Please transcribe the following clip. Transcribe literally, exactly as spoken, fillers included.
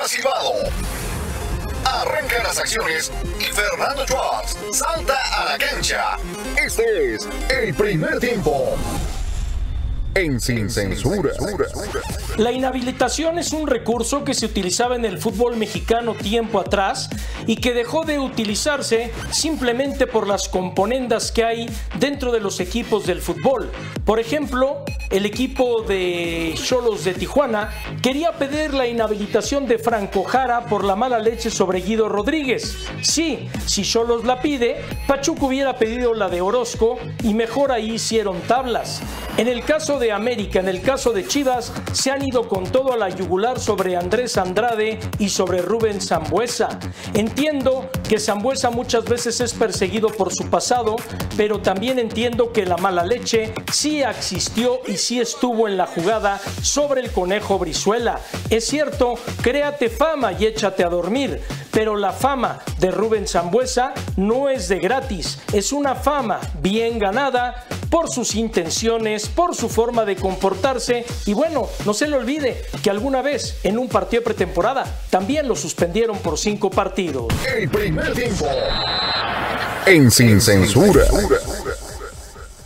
ha silbado. Arrancan las acciones y Fernando Schwartz salta a la cancha. Este es el primer tiempo. En Sin Censura. La inhabilitación es un recurso que se utilizaba en el fútbol mexicano tiempo atrás y que dejó de utilizarse simplemente por las componendas que hay dentro de los equipos del fútbol. Por ejemplo, el equipo de Xolos de Tijuana quería pedir la inhabilitación de Franco Jara por la mala leche sobre Guido Rodríguez. Sí, si Xolos la pide, Pachuca hubiera pedido la de Orozco y mejor ahí hicieron tablas. En el caso de América, en el caso de Chivas, se han ido con todo a la yugular sobre Andrés Andrade y sobre Rubén Sambueza. Entiendo que Sambueza muchas veces es perseguido por su pasado, pero también entiendo que la mala leche sí existió y sí estuvo en la jugada sobre el Conejo Brizuela. Es cierto, créate fama y échate a dormir, pero la fama de Rubén Sambueza no es de gratis, es una fama bien ganada por sus intenciones, por su forma de comportarse y bueno, no se le olvide que alguna vez en un partido de pretemporada también lo suspendieron por cinco partidos. El primer tiempo en Sin Censura.